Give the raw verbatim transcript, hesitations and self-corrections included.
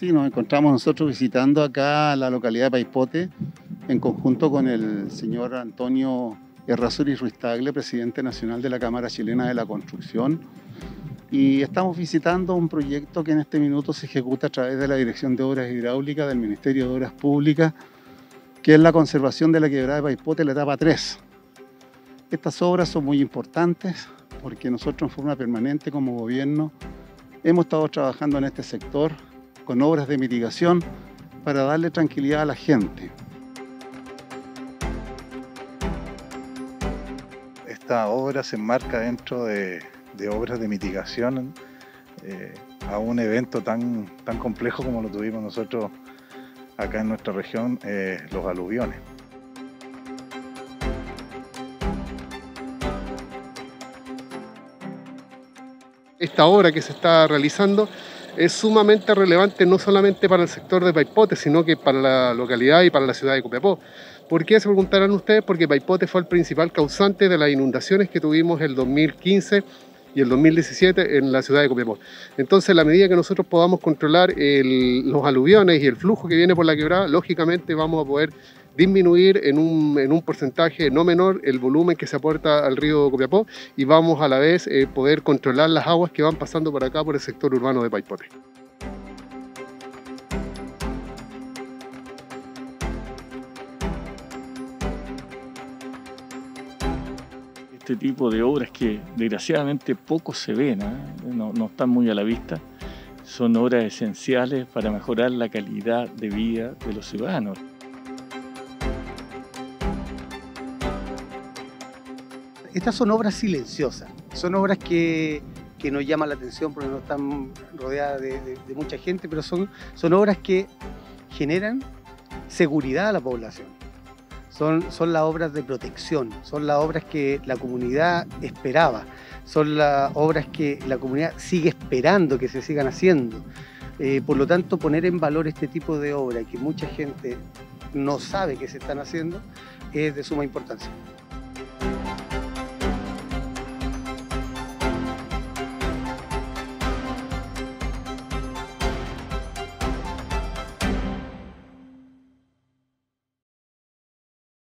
Sí, nos encontramos nosotros visitando acá la localidad de Paipote en conjunto con el señor Antonio Errázuriz Ruiz Tagle, presidente nacional de la Cámara Chilena de la Construcción. Y estamos visitando un proyecto que en este minuto se ejecuta a través de la Dirección de Obras Hidráulicas del Ministerio de Obras Públicas, que es la conservación de la quebrada de Paipote, la etapa tres. Estas obras son muy importantes porque nosotros en forma permanente como gobierno hemos estado trabajando en este sector con obras de mitigación para darle tranquilidad a la gente. Esta obra se enmarca dentro de, de obras de mitigación eh, a un evento tan, tan complejo como lo tuvimos nosotros acá en nuestra región, eh, los aluviones. Esta obra que se está realizando es sumamente relevante no solamente para el sector de Paipote, sino que para la localidad y para la ciudad de Copiapó. ¿Por qué? Se preguntarán ustedes, porque Paipote fue el principal causante de las inundaciones que tuvimos el dos mil quince y el dos mil diecisiete en la ciudad de Copiapó. Entonces, a la medida que nosotros podamos controlar el, los aluviones y el flujo que viene por la quebrada, lógicamente vamos a poder disminuir en un, en un porcentaje no menor el volumen que se aporta al río Copiapó y vamos a la vez eh, poder controlar las aguas que van pasando por acá por el sector urbano de Paipote. Este tipo de obras que desgraciadamente poco se ven, ¿eh? no, no están muy a la vista, son obras esenciales para mejorar la calidad de vida de los ciudadanos. Estas son obras silenciosas, son obras que, que nos llaman la atención porque no están rodeadas de, de, de mucha gente, pero son, son obras que generan seguridad a la población. Son, son las obras de protección, son las obras que la comunidad esperaba, son las obras que la comunidad sigue esperando que se sigan haciendo. Eh, por lo tanto, poner en valor este tipo de obras que mucha gente no sabe que se están haciendo es de suma importancia.